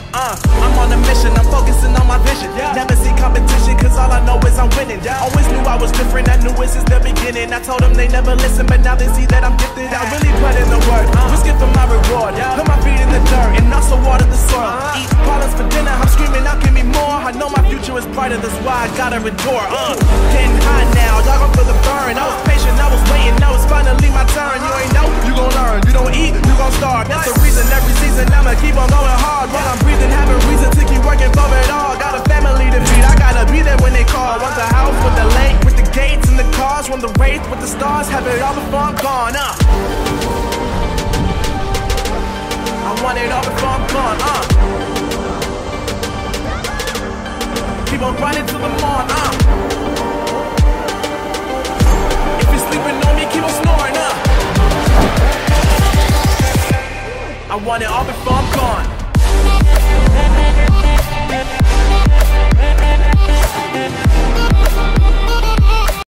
I'm on a mission, I'm focusing on my vision. Never see competition, cause all I know is I'm winning. Always knew I was different, I knew it since the beginning. I told them they never listen, but now they see that I'm gifted. I really put in the work, risk it for my reward. Put my feet in the dirt, and also water the soil. Eat parlays for dinner, I'm screaming out, give me more. I know my future is brighter, that's why I gotta endure. Getting hot now, y'all gon' feel the burn. I was patient, I was waiting, now it's finally my turn. You ain't know, you gon' learn. You don't eat, you gon' starve. That's the reason every season I'ma keep on going hard. While I'm breathing, having reason to keep working for it all. Got a family to feed, I gotta be there when they call. Want the house with the lake, with the gates and the cars. Want the wraith with the stars, have it all before I'm gone. I want it all before I'm gone. Keep on grinding till the morn. If you're sleeping on me, keep on snoring. I want it all before I'm gone.